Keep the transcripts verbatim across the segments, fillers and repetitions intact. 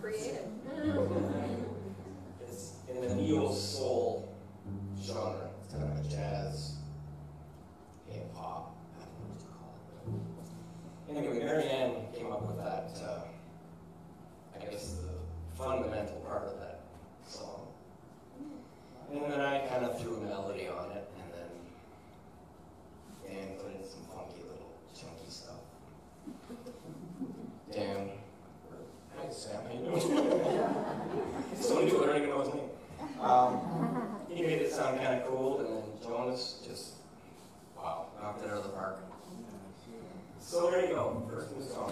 creative. It's in the neo-soul genre. It's kind of like jazz, hip-hop, I don't know what you call it. Anyway, Marianne came up with that, uh, I guess, the fundamental part of that song. And then I kind of threw a melody on it, and then Dan put in some funky little chunky stuff. Dan, hi Sam, how you doing? So new, I don't even know his name. Um, he made it sound kind of cool, and then Jonas just, wow, knocked it out of the park. So there you go, first new song.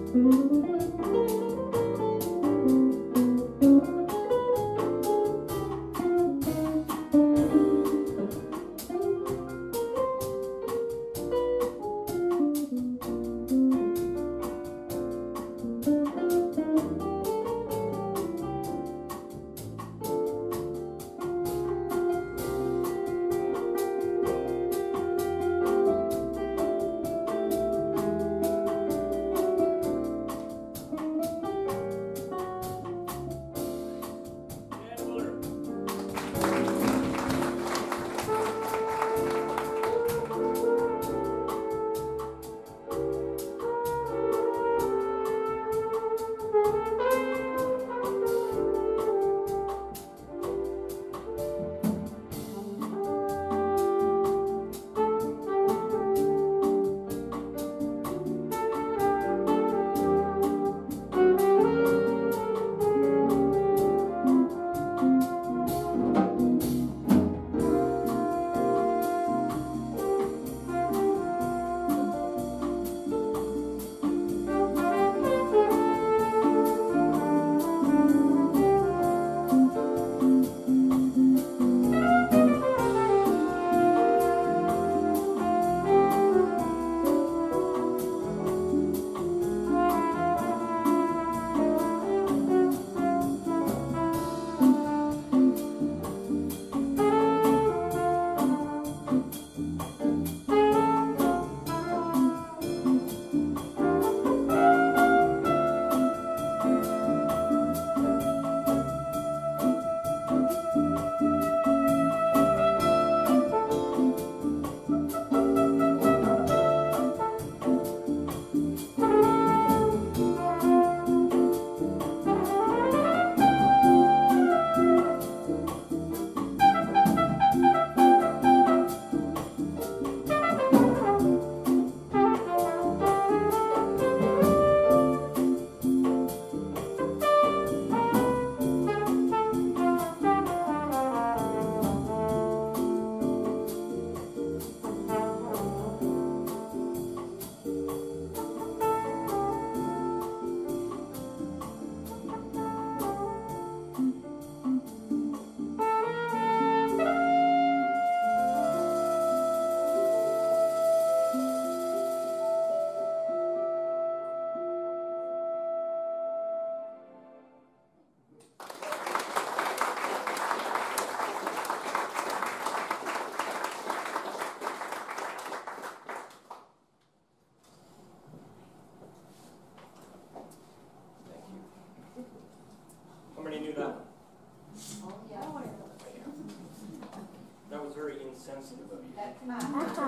sensitive of you. That's not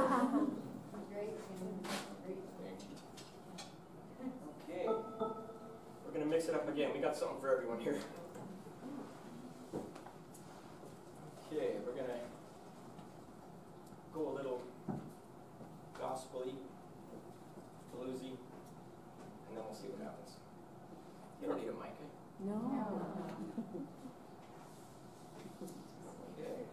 great. Okay. We're going to mix it up again. We got something for everyone here. Okay, we're going to go a little gospel-y, bluesy, and then we'll see what happens. You don't need a mic, eh? No. Okay.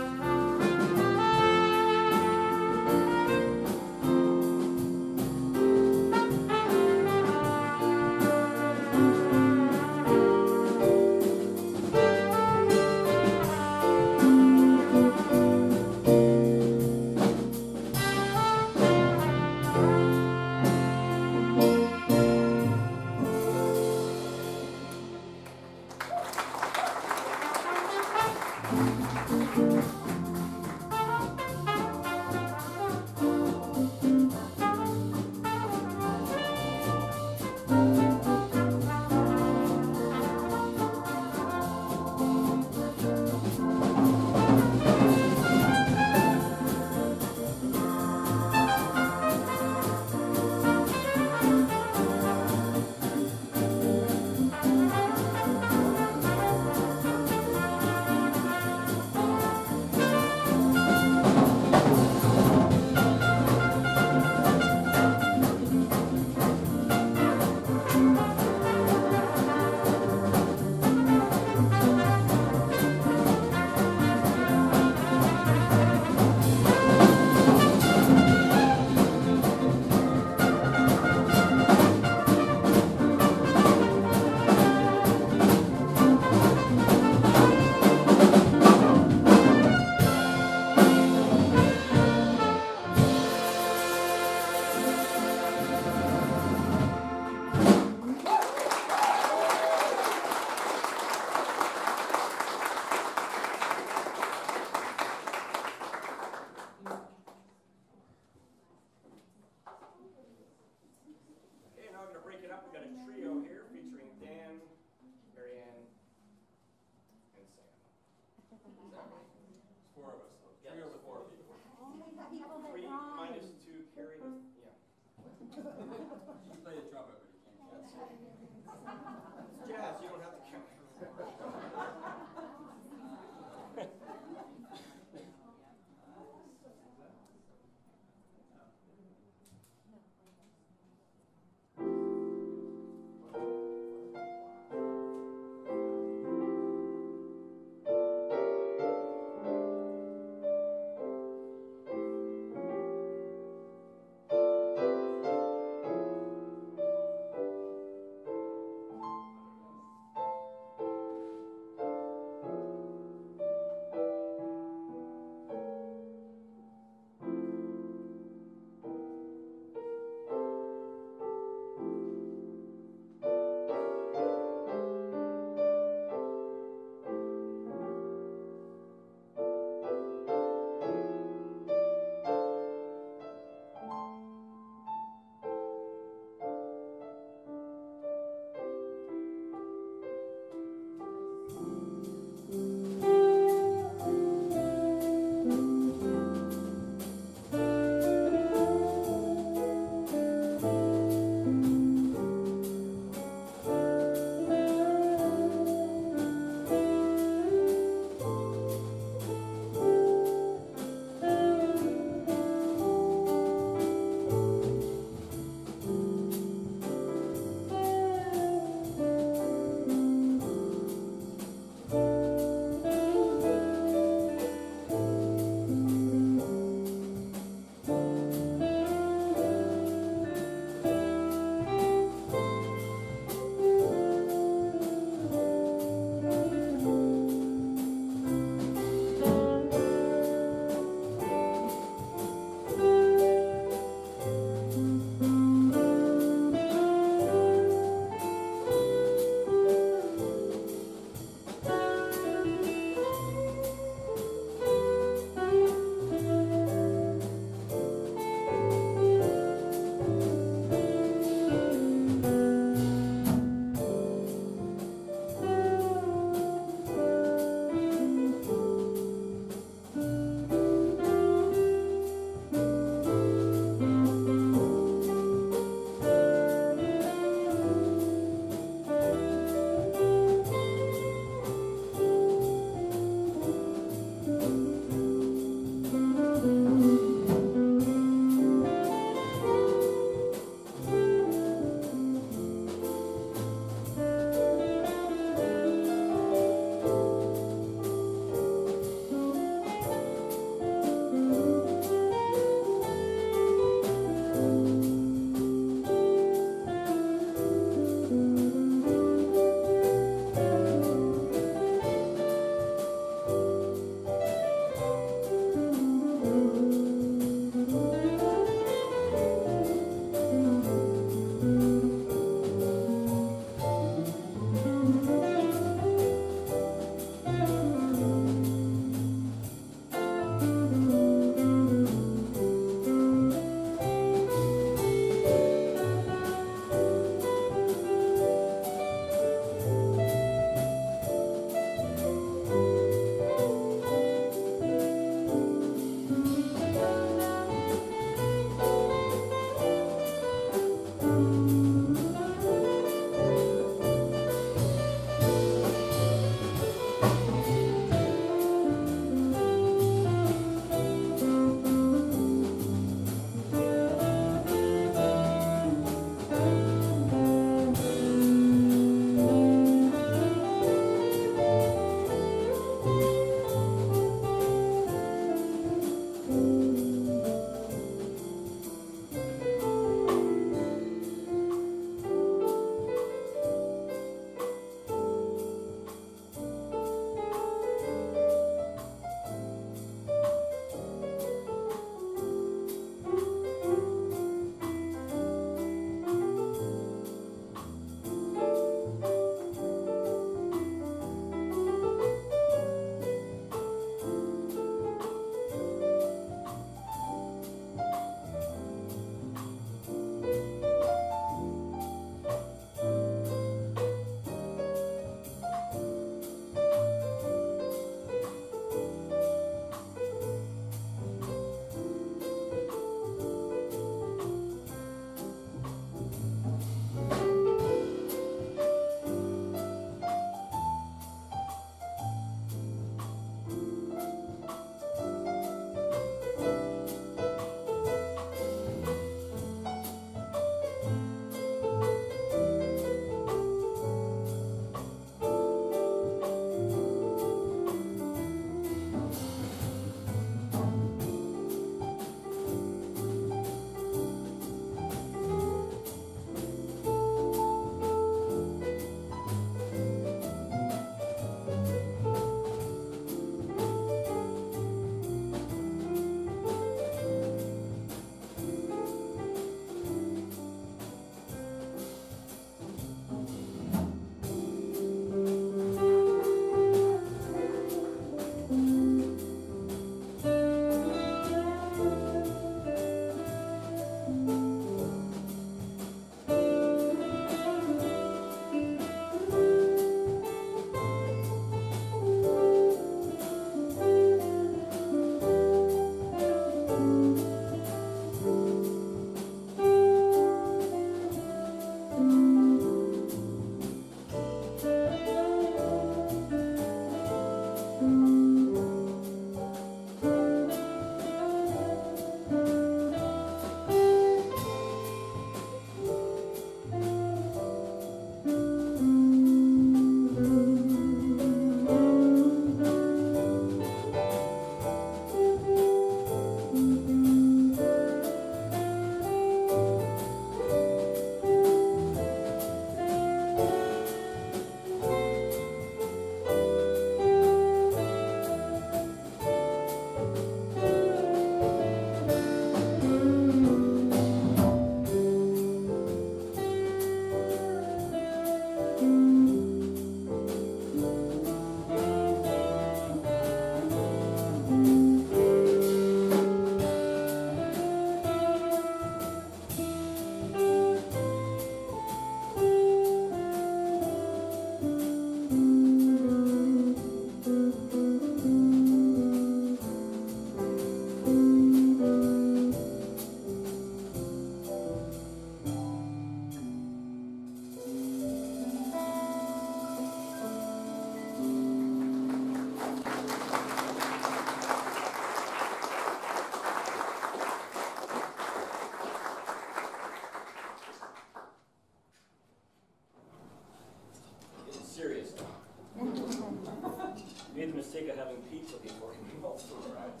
partake of having pizza before he goes to arrive.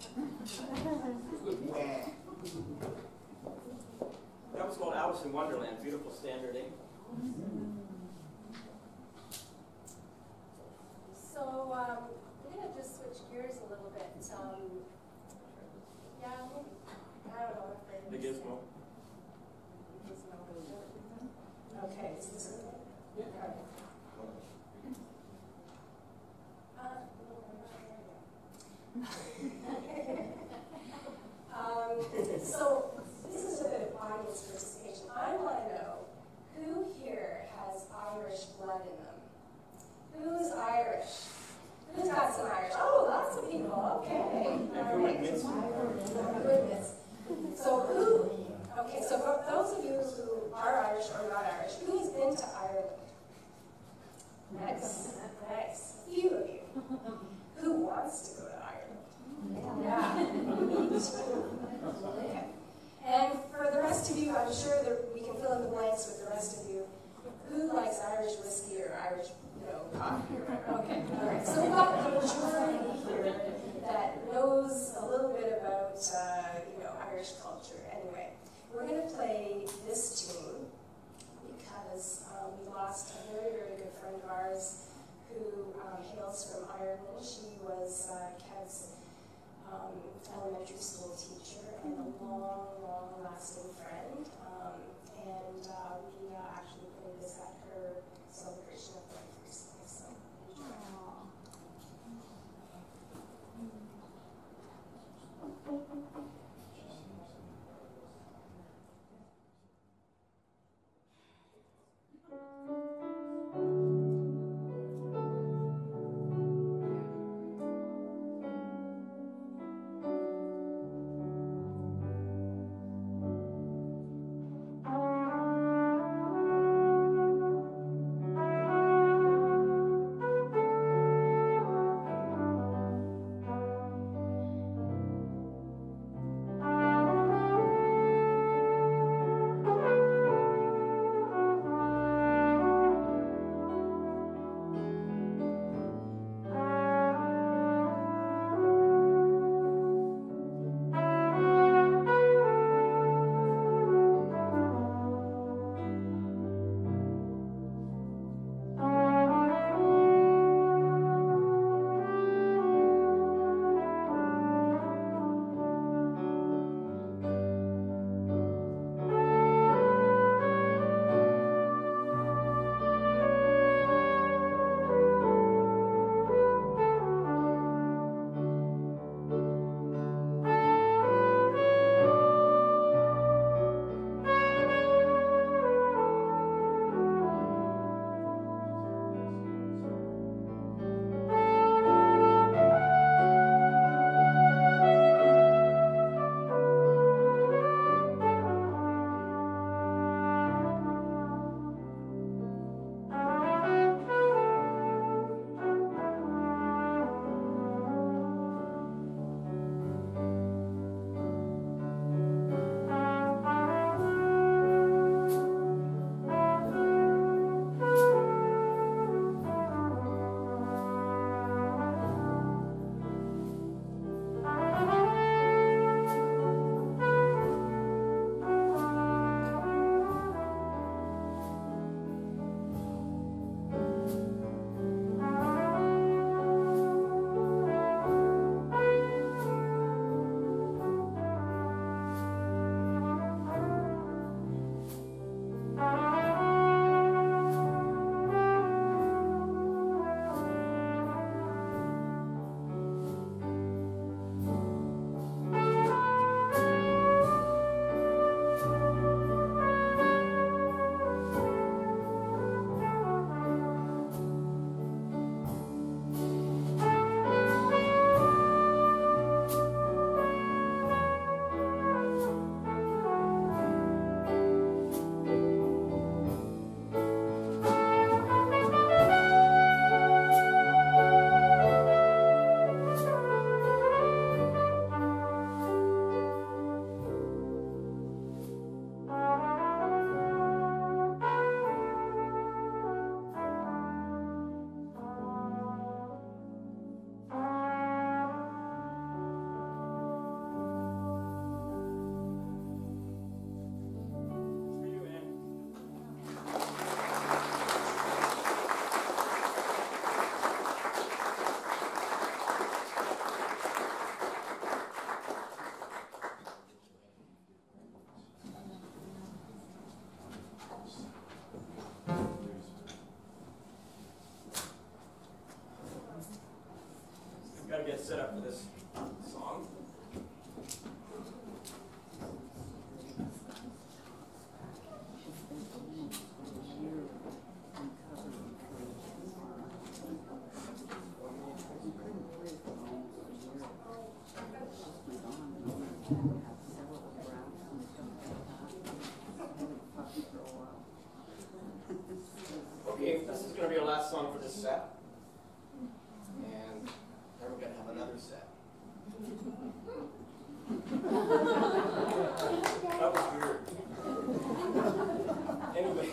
That was called Alice in Wonderland, beautiful standard eight. So um, we're going to just switch gears a little bit. Um, yeah, maybe. I don't know if they The gizmo. Okay, is this it? Okay. Uh, um, so this is a bit of audience participation. I want to know who here has Irish blood in them. Who's Irish? Who's got some Irish? Oh, lots of people. Okay. And who admits? Goodness. So who? Okay. So for those of you who are Irish or not Irish, who has been to Ireland? Nice. Nice. A few of you. Who wants to go to Ireland? Yeah. Me too. Okay. And for the rest of you, I'm sure that we can fill in the blanks with the rest of you. Who likes Irish whiskey or Irish, you know, coffee or whatever? Okay, all right. So we've got a majority here that knows a little bit about, uh, you know, Irish culture. Anyway, we're going to play this tune because um, we lost a very, very good friend of ours who um, hails from Ireland. She was uh, Kev's um, elementary school teacher and a long, long-lasting friend. Um, and uh, we uh, actually played this at her celebration of life recently. So enjoy. set for this song. Okay, this is going to be our last song for this set. And then we're going to have another set. That was weird. Anyway,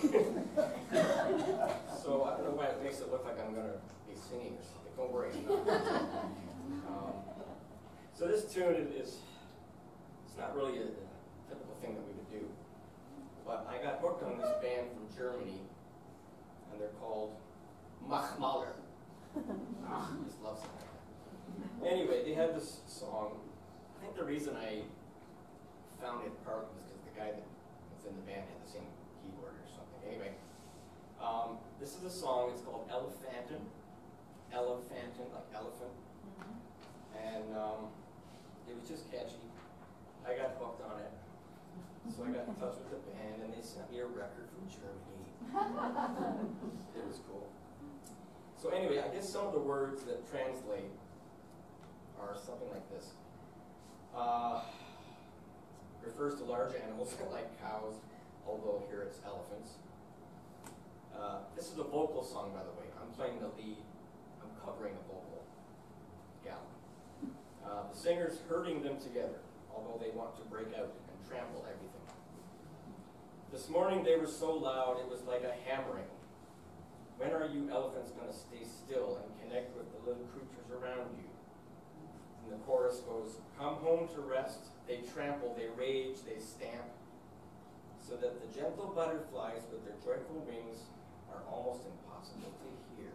so I don't know why it makes it look like I'm going to be singing or something. Don't worry. Um, so this tune is, it's not really a, a typical thing that we would do. But I got hooked on this band from Germany, and they're called Machmaler. Ah, I just love something like that. Anyway, they had this song. I think the reason I found it partly was because the guy that was in the band had the same keyboard or something. Anyway, um, this is a song. It's called Elephantin. Elephantin, like elephant. And um, it was just catchy. I got hooked on it. So I got in touch with the band, and they sent me a record from Germany. It was cool. So anyway, I guess some of the words that translate are something like this. Uh, refers to large animals like cows, although here it's elephants. Uh, this is a vocal song, by the way. I'm playing the lead. I'm covering a vocal gal. Uh, the singer's herding them together, although they want to break out and trample everything. This morning they were so loud it was like a hammering. When are you elephants going to stay still and connect with the little creatures around you? And the chorus goes, come home to rest, they trample, they rage, they stamp, so that the gentle butterflies with their joyful wings are almost impossible to hear.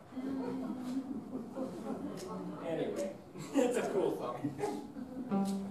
Anyway, it's a cool song.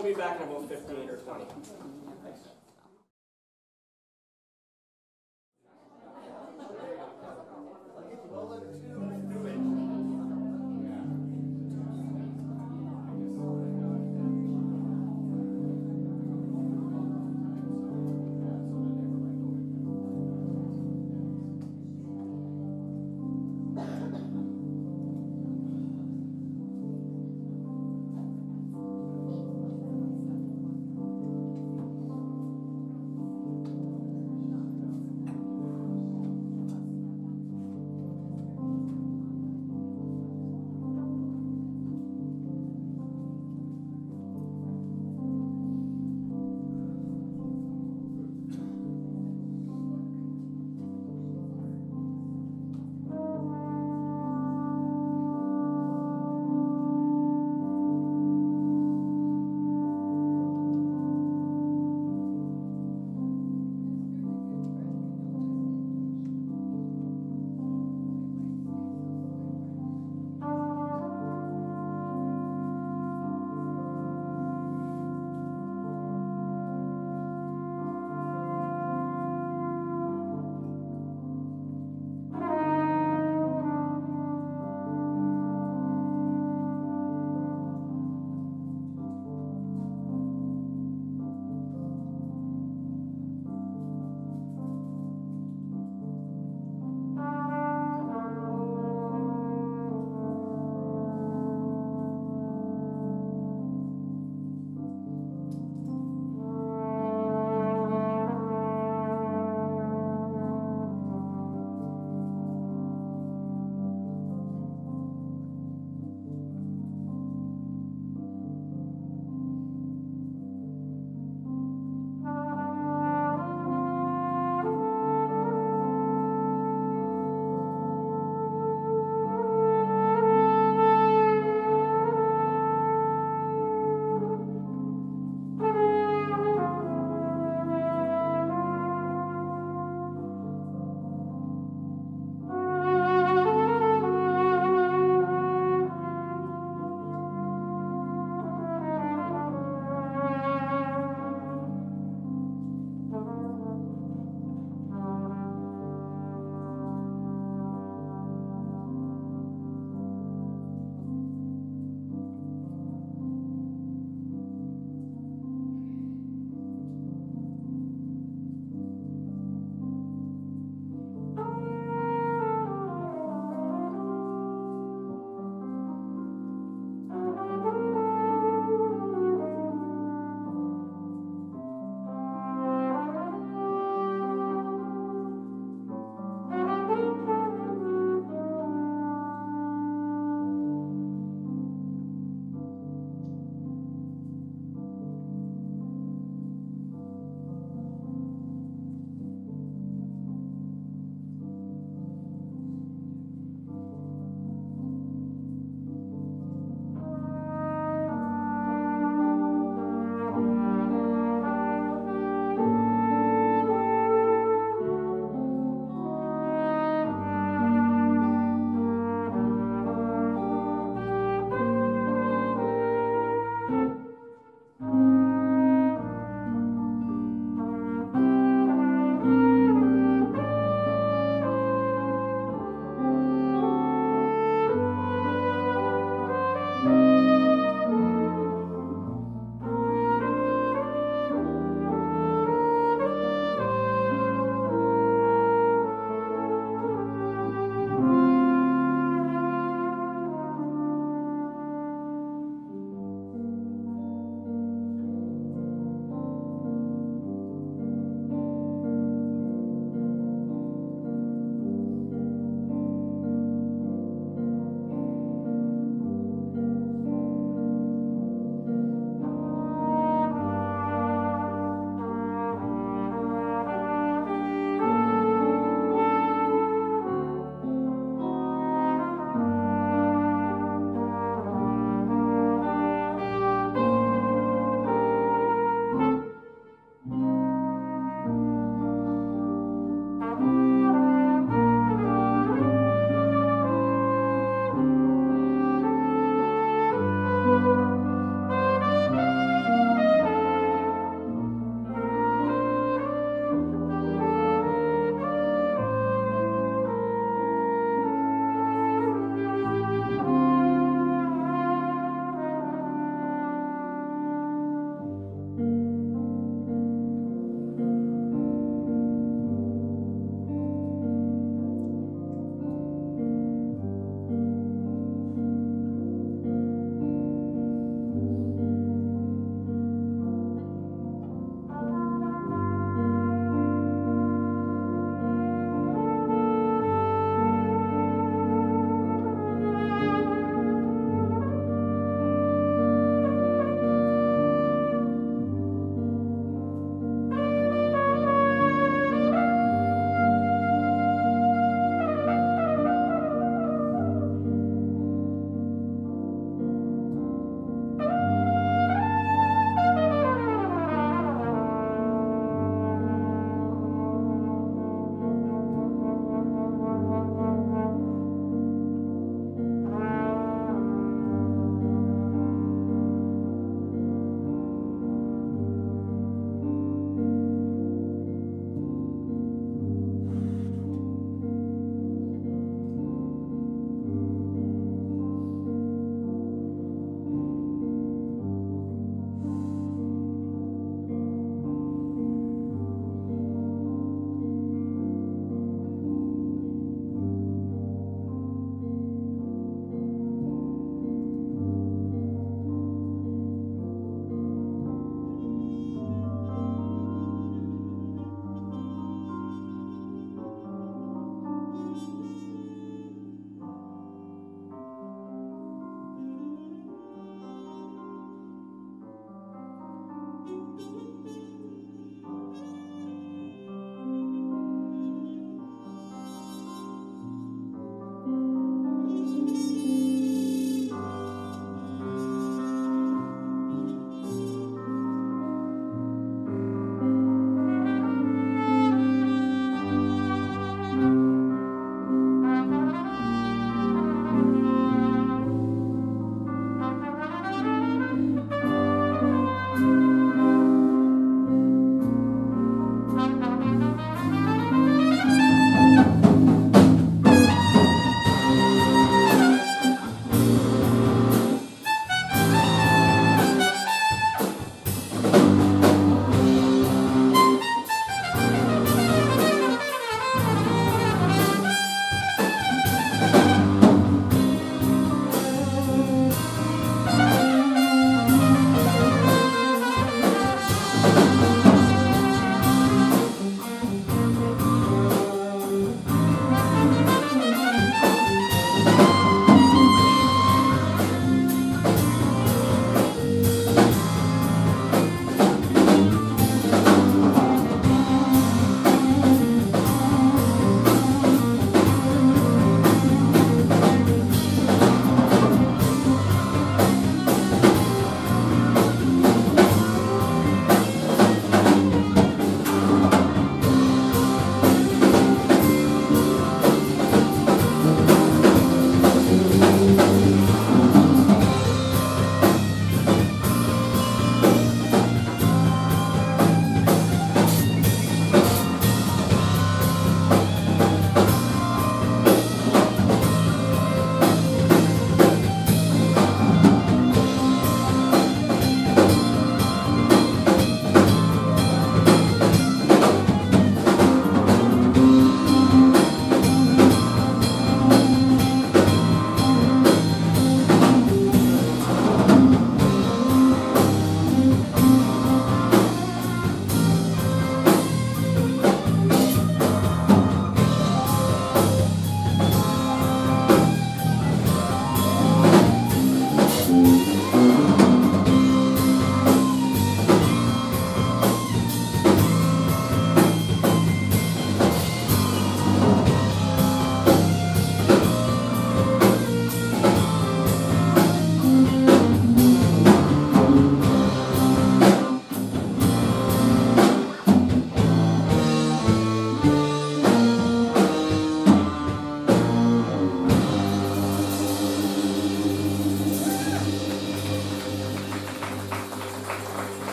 we'll be back in about fifteen or twenty. Thanks.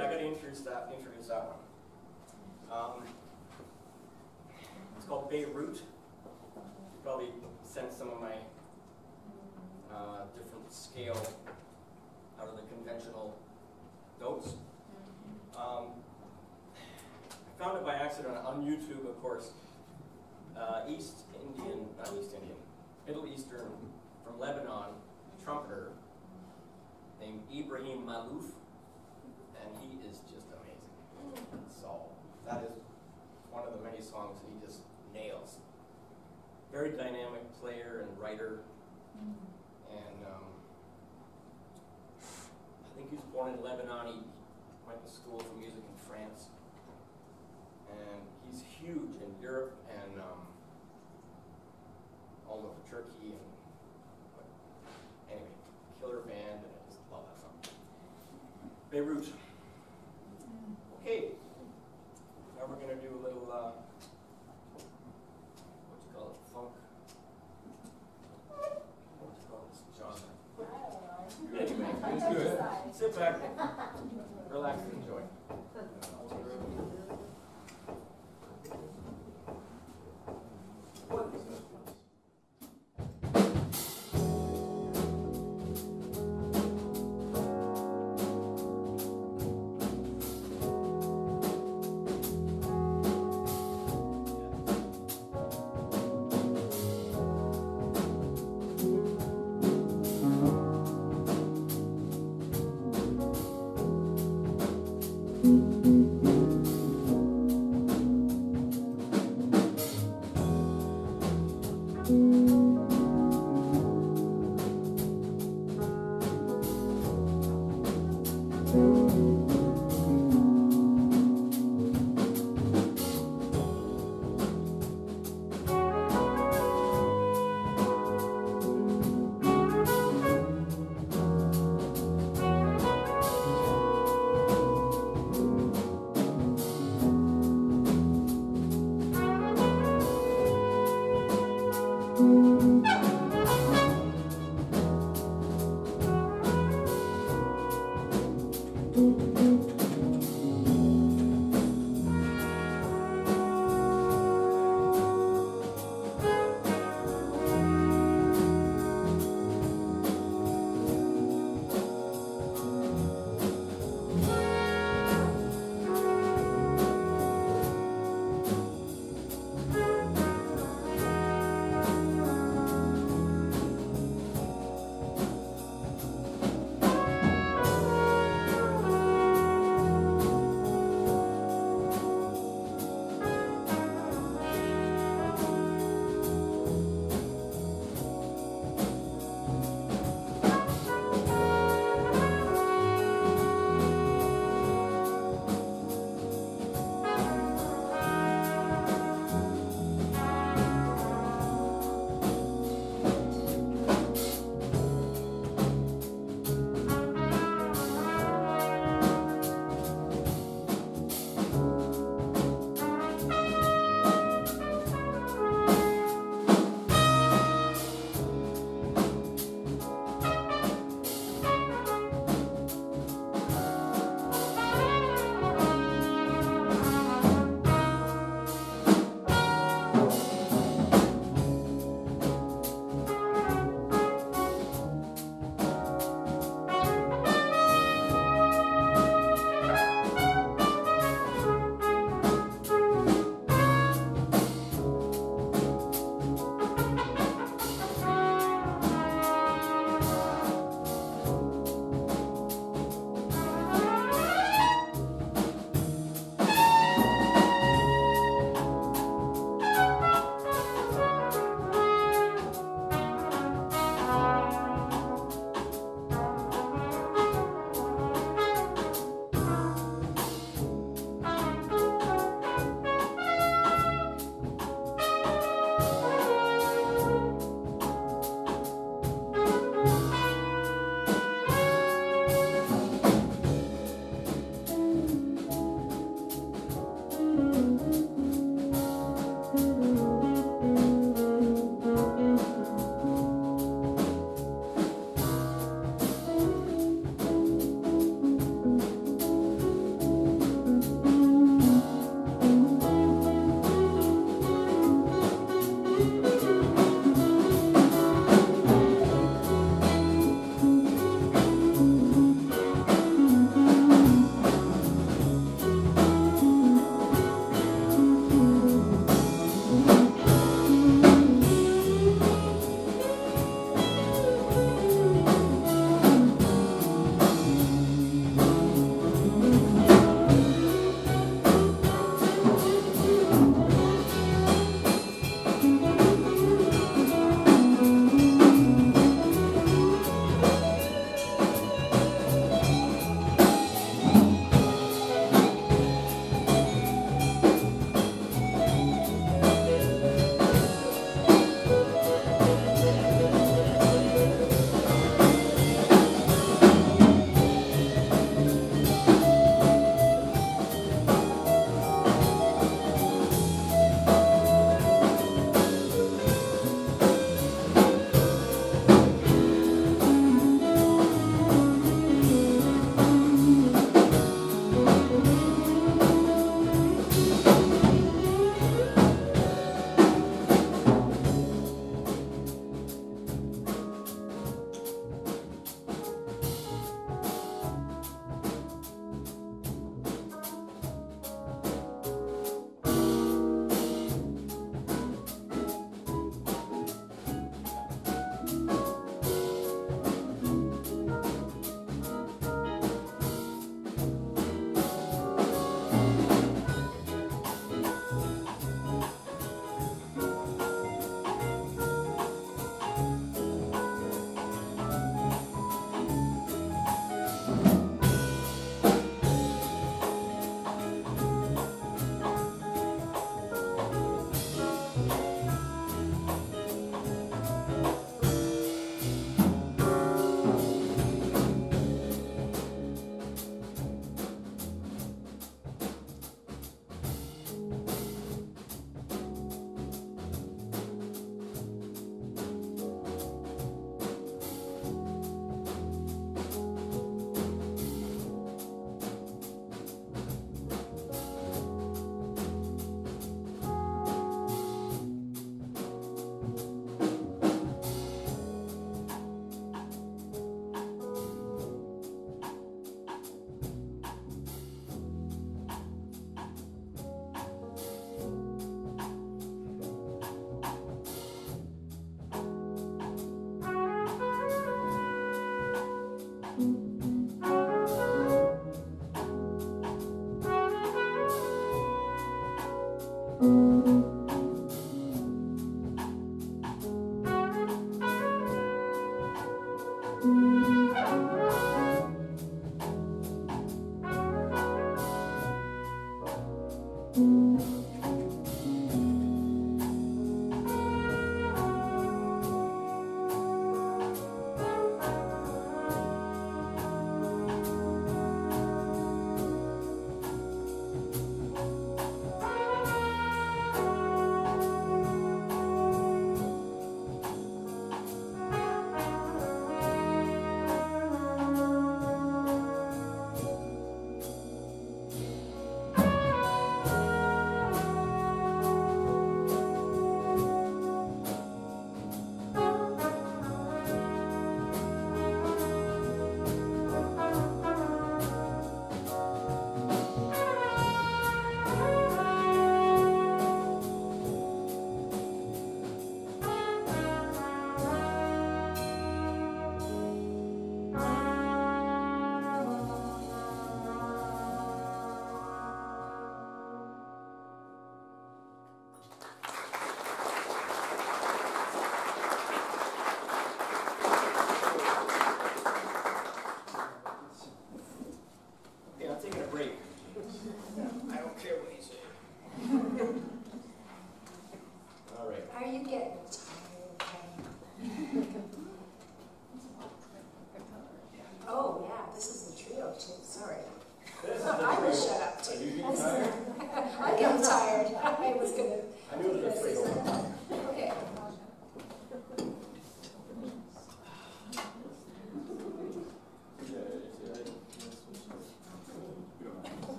yeah, I got to introduce that. Introduce that one. Um, it's called Beirut. You probably sense some of my uh, different scale out of the conventional notes. Um, I found it by accident on YouTube, of course. Uh, East Indian, not East Indian, Middle Eastern, from Lebanon, trumpeter named Ibrahim Malouf, and he is just amazing. So that is one of the many songs that he just nails. Very dynamic player and writer, and um, I think he was born in Lebanon. He went to school for music in France, and he's huge in Europe and um, all over Turkey. And but anyway, killer band, and I just love that song. Beirut. Okay, now we're gonna do a little uh, what do you call it? Funk. What do you call this genre? Anyway, it's good. Sit back, relax, and enjoy. What is this?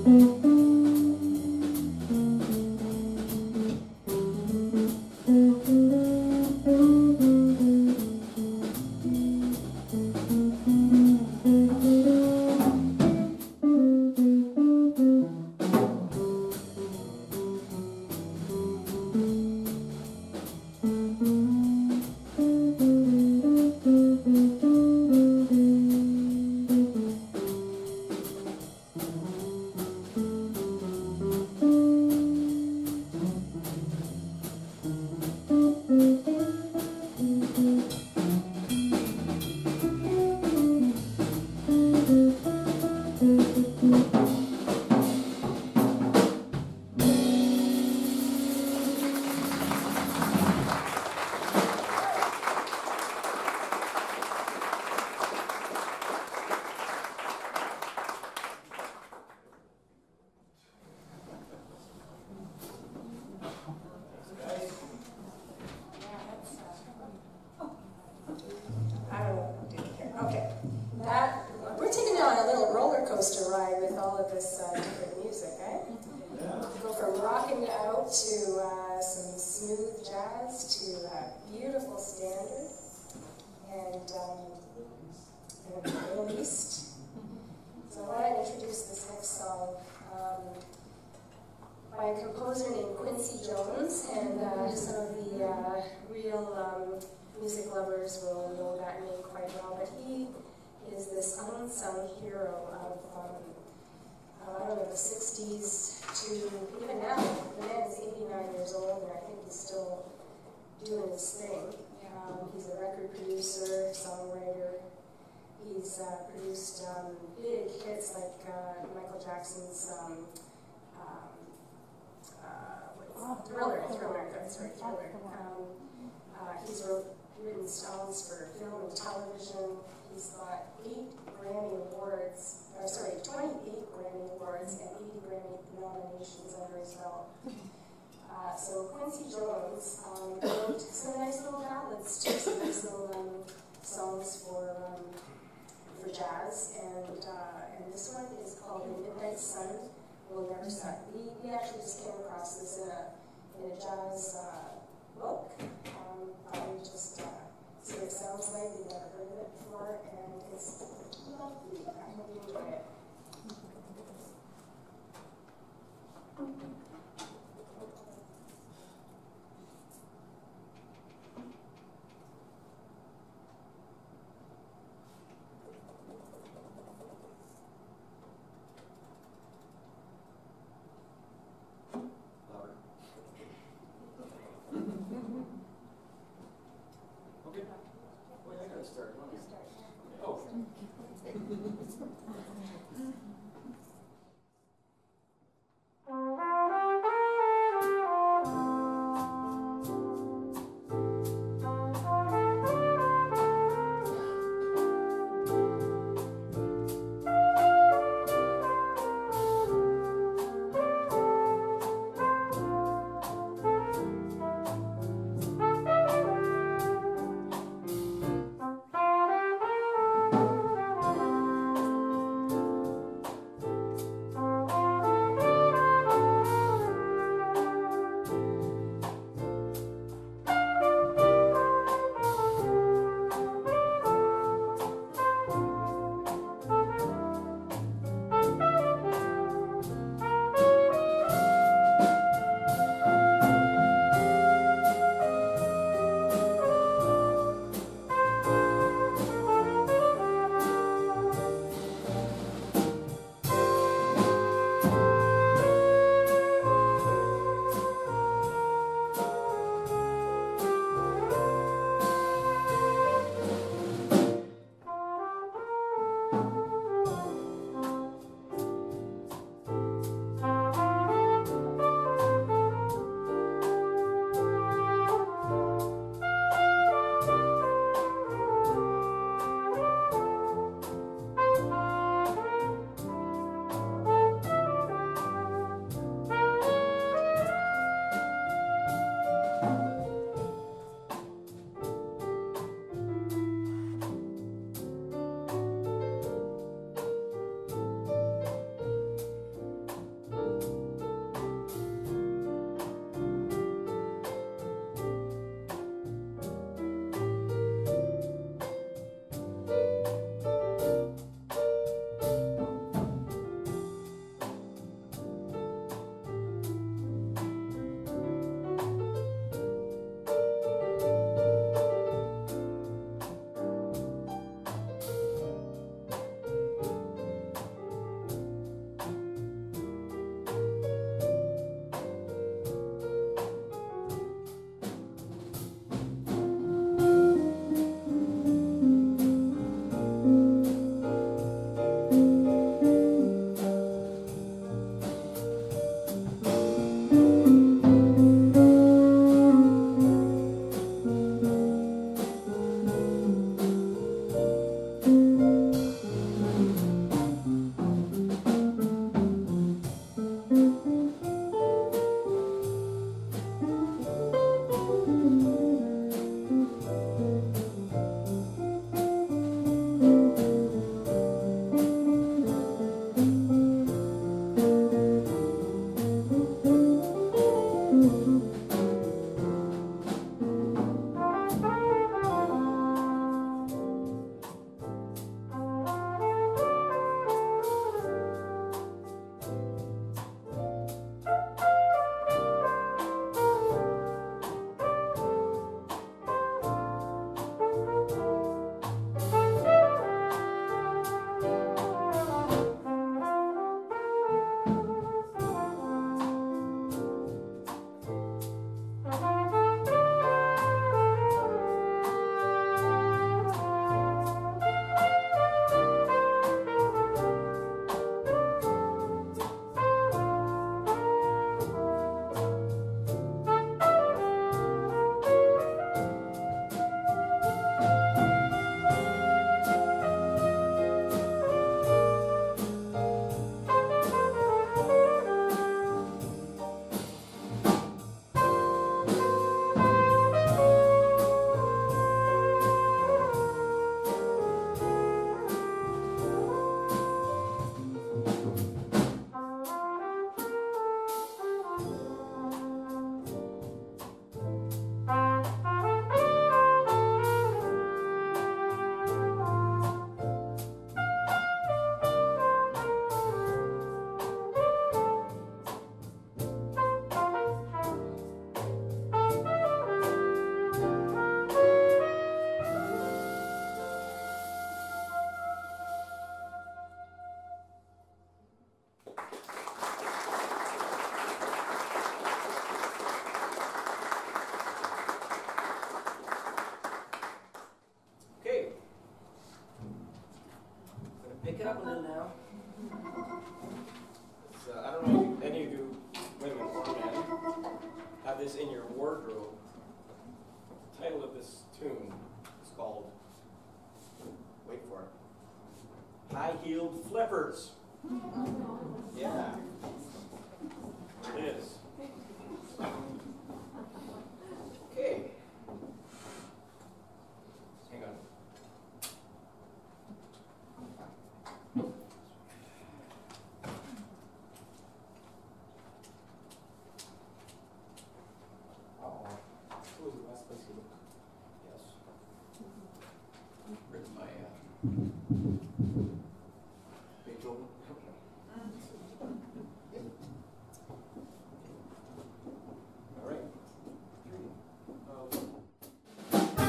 Thriller, Thriller, that's right, Thriller. Um, uh, he's wrote, written songs for film and television. He's got eight Grammy Awards, or sorry, twenty-eight Grammy Awards and eighty Grammy nominations under his belt. Uh, so Quincy Jones um, wrote some nice little ballads too, some nice little um, songs for um, for jazz, and uh, and this one is called "The Midnight Sun Will Never Set." We we actually just came across this in a in a jazz uh, book. Um, I just uh, see what it sounds like. We've never heard of it before, and it's lovely. I hope you enjoy it. Start. Oh. happening now. It's, uh, I don't know if any of you women or men have this in your wardrobe. The title of this tune is called, wait for it, High-Heeled Flippers. Yeah, it is. Okay. Hang on. Oh, this was the last place to look. Yes. Where's my uh, Beethoven? All right. Three. Uh,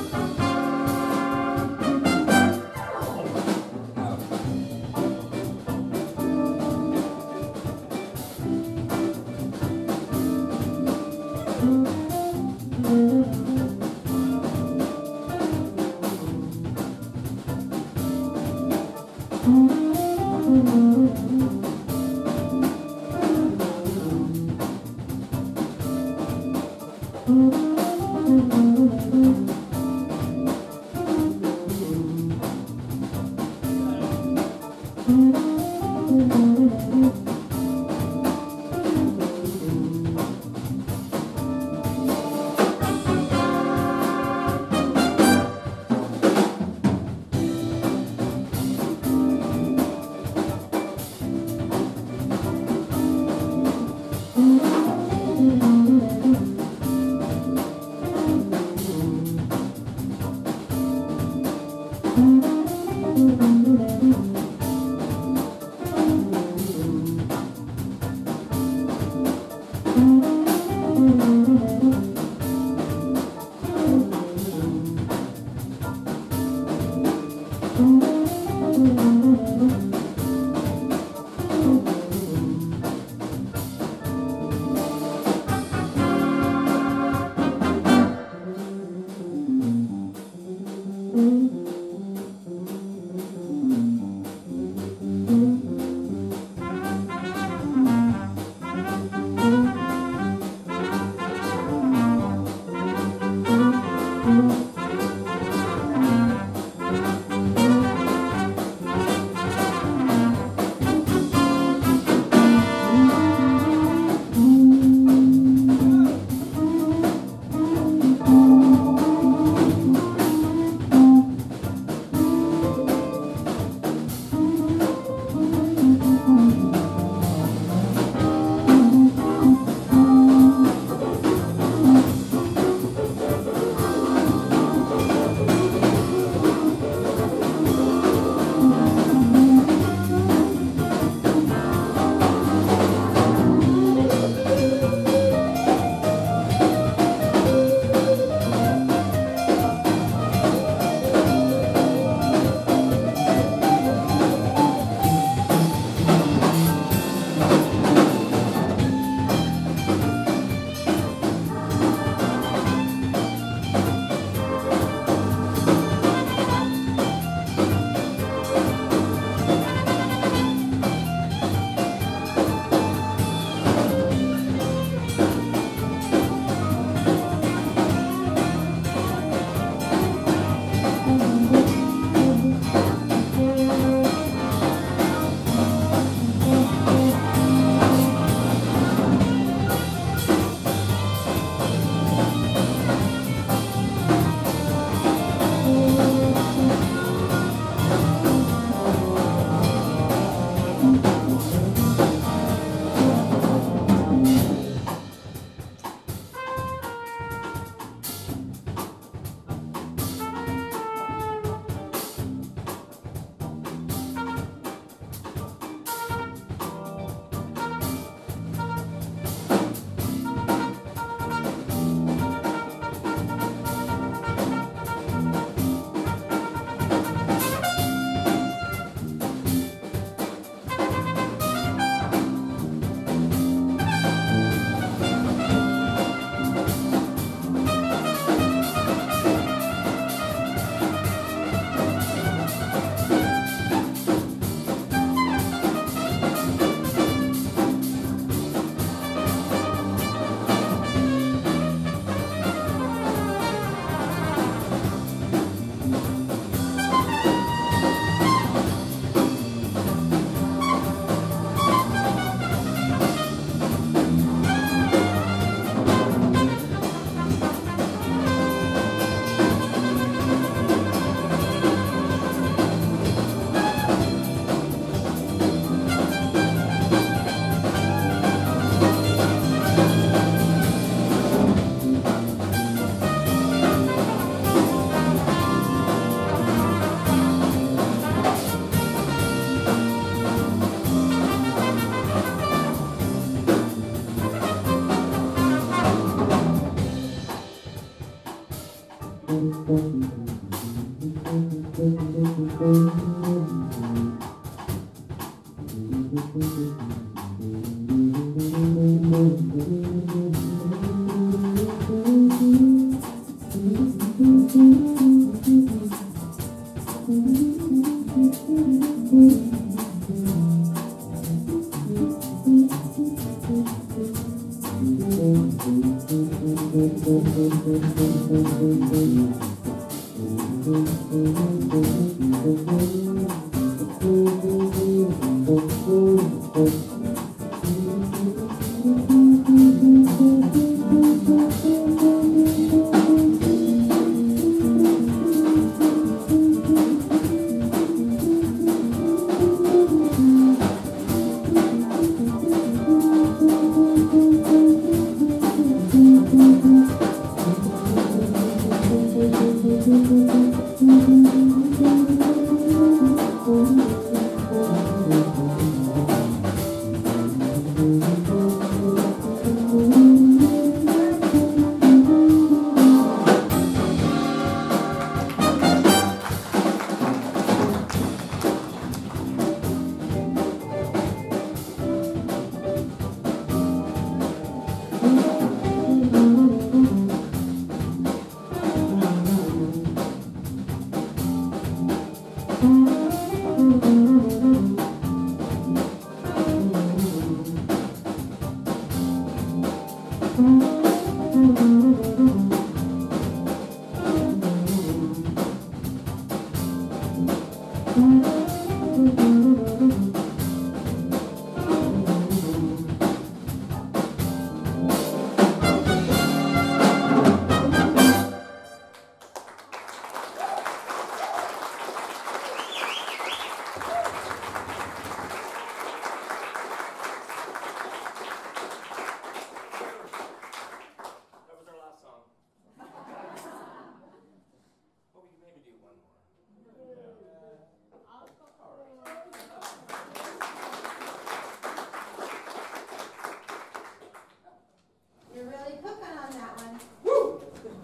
You're really cooking on that one. Woo!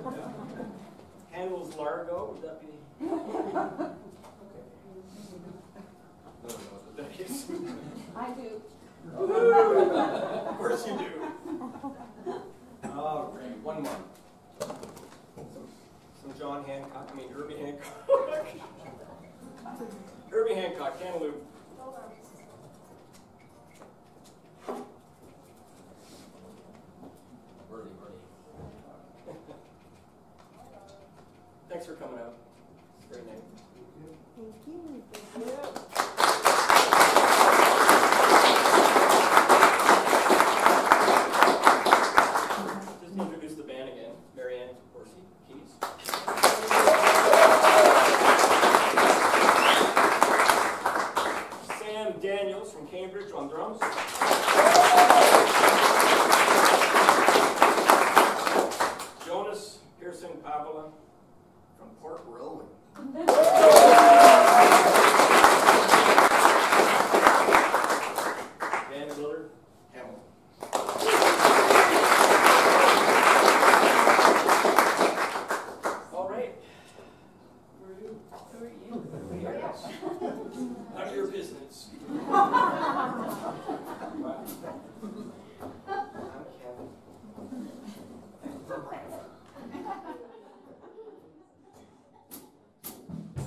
Handel's Largo, would that be? Okay. No one knows what that is. I do. Of course you do. All right, one more. Some, some John Hancock, I mean Herbie Hancock. Herbie Hancock, Cantaloupe. Hold on. Wordy, wordy. Thanks for coming out. It's a great night. Thank you. Thank you. Just to introduce the band again. Marianne Horsey, keys. Sam Daniels from Cambridge on drums. Jonas Pearson Pavola from Port Rowan. Dan Willard, Hamilton. All right. Who are you? Who are you? None of your business. I'm Kevin. From Bradford.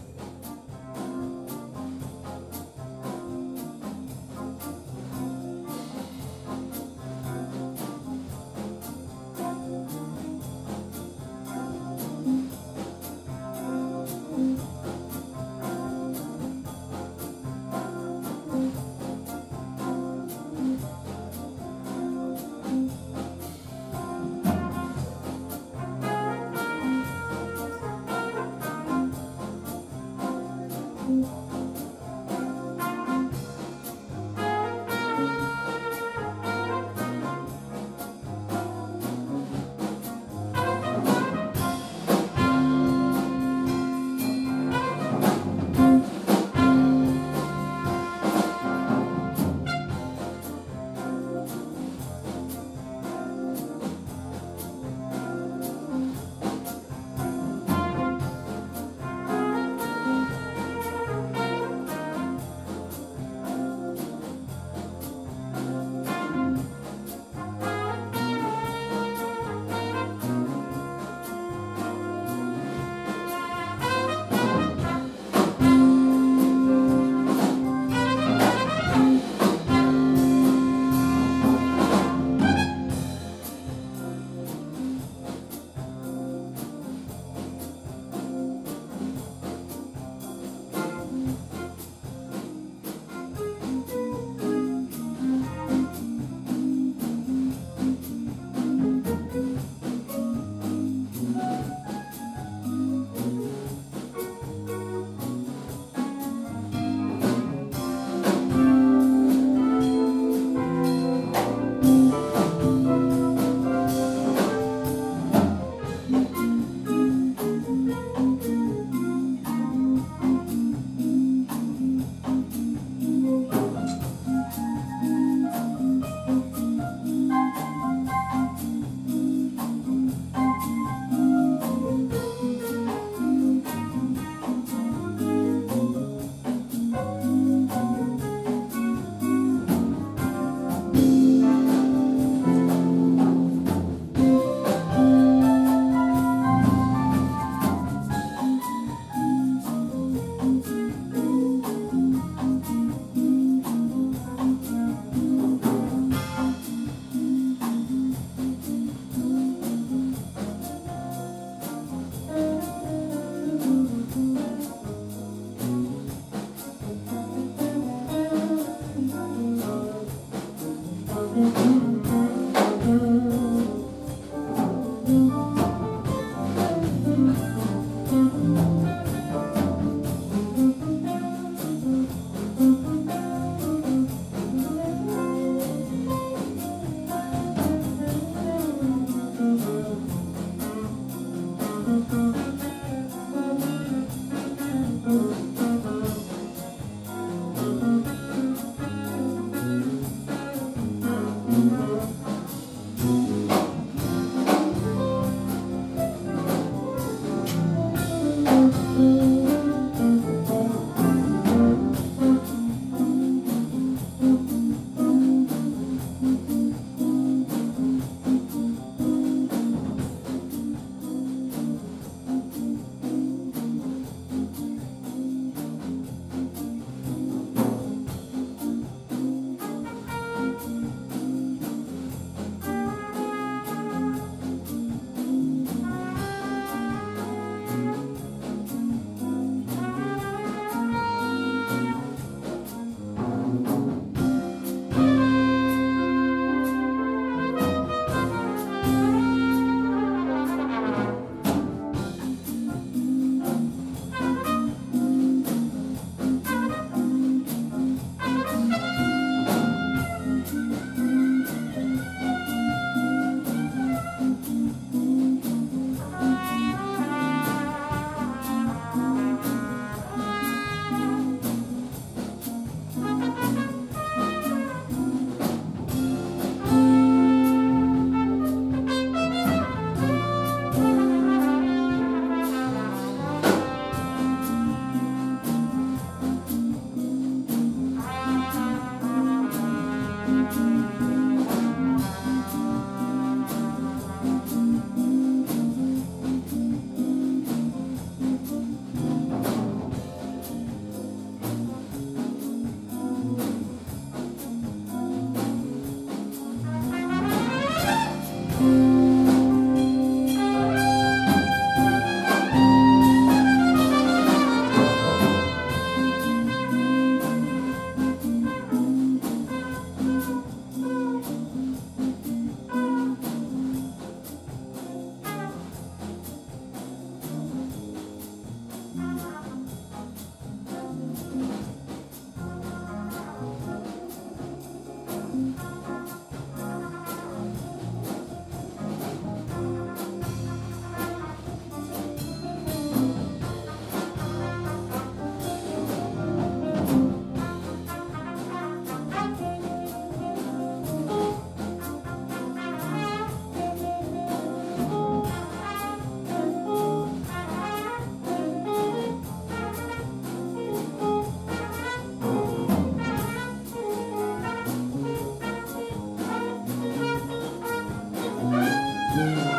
Thank you.